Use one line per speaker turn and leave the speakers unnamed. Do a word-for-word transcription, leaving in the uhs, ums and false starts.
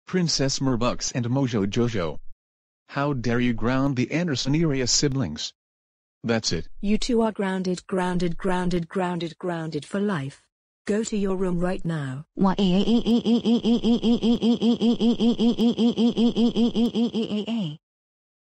Princess Merbux and Mojo Jojo. How dare you ground the Andersoneria siblings? That's it.
You two are grounded, grounded, grounded, grounded, grounded for life. Go to your room right now.